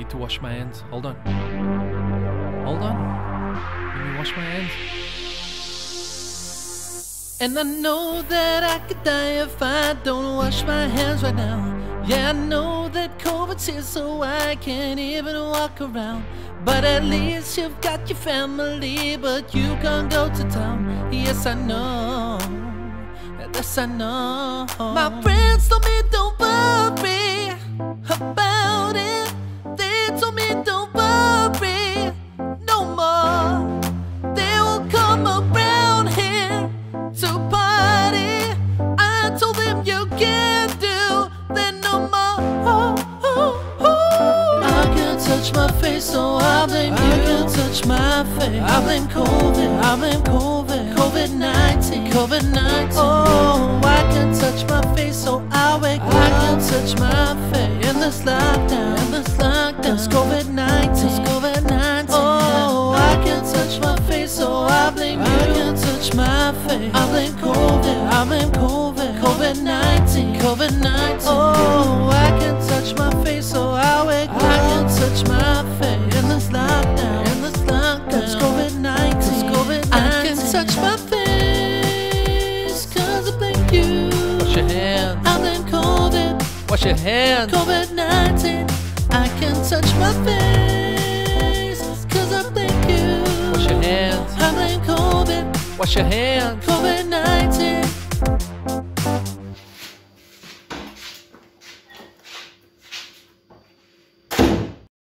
need to wash my hands. Hold on. Hold on. Let me wash my hands. And I know that I could die if I don't wash my hands right now. Yeah, I know that COVID's here, so I can't even walk around. But at least you've got your family, but you can't go to town. Yes, I know. Yes, I know. My friends told me don't worry about it. They told me don't worry no more. They will come around here to party. I told them you can't do that no more. I can't touch my face, so I blame you. I can't touch my face. I blame COVID. I blame COVID. COVID-19. COVID-19. Oh, I can't touch my face, so I wake up. I can't touch my face in this lockdown. In this lockdown. It's COVID-19. It's COVID-19. Oh, I can't touch my face, so I blame you. I can't touch my face. I blame COVID. I blame COVID. COVID-19. COVID-19. Oh, I can't touch my face, so I wake up. I can't touch my face in this lockdown. In this lockdown. It's COVID-19. It's COVID-19. I can't touch my face, cause I blame you. Wash your hands. I blame COVID. Wash your hands. COVID-19. I can't touch my face, cause I blame you. Wash your hands. I blame COVID. Wash your hands.